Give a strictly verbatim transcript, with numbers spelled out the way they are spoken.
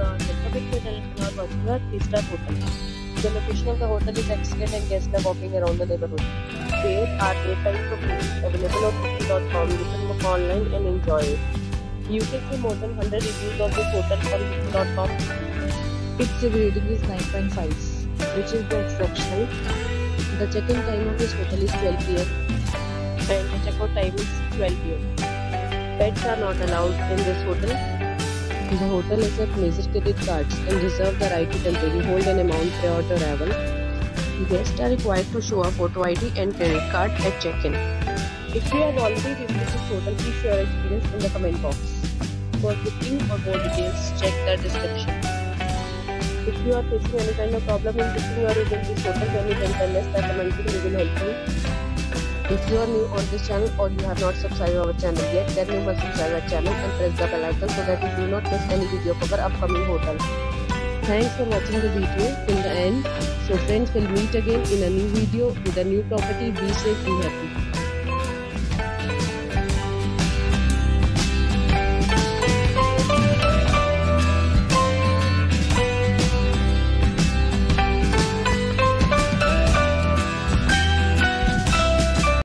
uh, welcome back to channel. You are watching a three star hotel. The location of the hotel is excellent and guests love walking around the neighborhood. There are eight types of rooms available on booking dot com. You can book online and enjoy it. You can see more than one hundred reviews of this hotel on booking dot com. Its rating is nine point five, which is the exceptional. The check-in time of this hotel is twelve p m and the check-out time is twelve p m Pets are not allowed in this hotel. The hotel accepts major credit cards and reserves the right to temporarily hold an amount prior to arrival. Guests are required to show a photo I D and credit card at check-in. If you have already visited this hotel, please share your experience in the comment box. For booking or more details, check the description. If you are facing any kind of problem in booking or using this hotel, then you can tell us by commenting. We will help you. If you are new on this channel or you have not subscribed our channel yet, then you must subscribe our channel and press the bell icon so that you do not miss any video of our upcoming hotel. Thanks for watching the video till the end. So friends, will meet again in a new video with a new property. Be safe, be happy.